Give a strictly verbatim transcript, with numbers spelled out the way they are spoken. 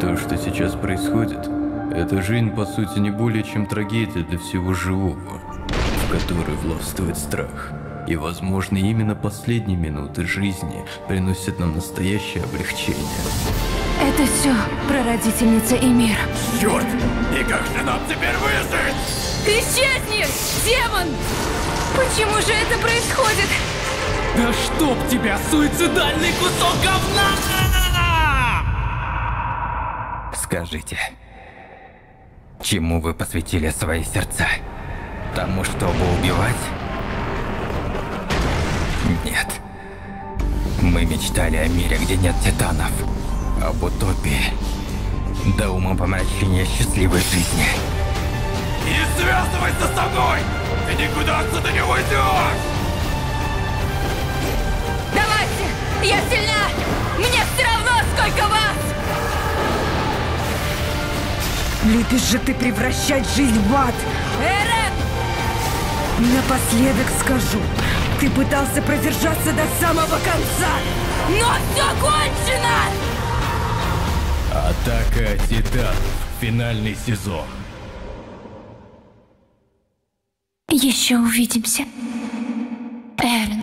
То, что сейчас происходит, эта жизнь, по сути, не более чем трагедия для всего живого, в которой властвует страх. И, возможно, именно последние минуты жизни приносят нам настоящее облегчение. Это все прародительница Эмир. Черт! И как же нам теперь выжить? Исчезни, демон! Почему же это происходит? Да чтоб тебя, суицидальный кусок говна! Скажите, чему вы посвятили свои сердца? Тому, чтобы убивать? Нет. Мы мечтали о мире, где нет титанов. Об утопии. До умопомрачения счастливой жизни. Не связывайся со мной! Ты никуда отсюда не уйдешь! Давайте! Я сильна! Мне все равно, сколько вас! Любишь же ты превращать жизнь в ад! Эрен! Напоследок скажу, ты пытался продержаться до самого конца! Но все кончено! Атака Титанов. Финальный сезон. Еще увидимся, Эрен.